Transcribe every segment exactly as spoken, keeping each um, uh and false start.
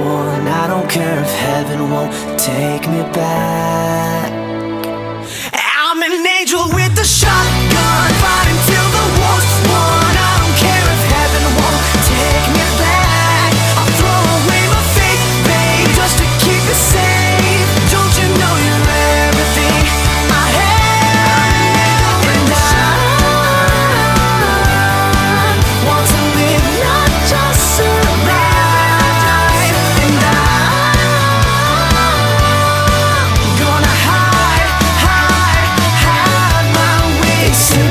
one. I don't care if heaven won't take me back. I'm an angel with a shotgun, fighting till the war's won. I don't care if heaven won't take me back. I'll throw away my faith, babe, just to keep it safe. Don't you know you're everything I have? And I want to live, not just survive. And I'm gonna hide, hide, hide my way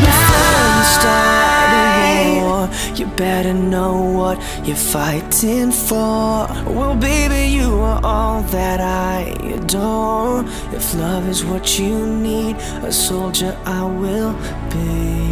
tonight. You better know what you're fighting for. Well, baby, you are all that I adore. If love is what you need, a soldier I will be.